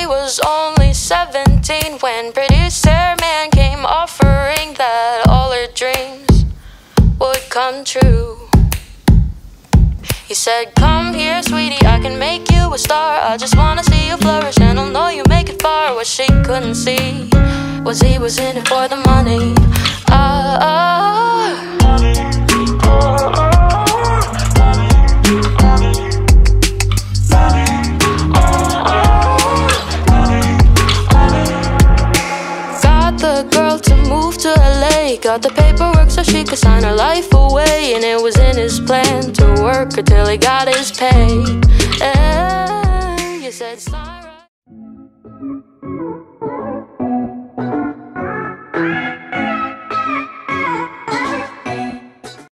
he was only 17 when pretty Sarah man came offering that all her dreams would come true. He said, come here, sweetie, I can make you a star. I just wanna see you flourish and I'll know you make it far. What she couldn't see was he was in it for the money. Got the girl to move to LA, got the paperwork so she could sign her life away. And it was in his plan to work until he got his pay.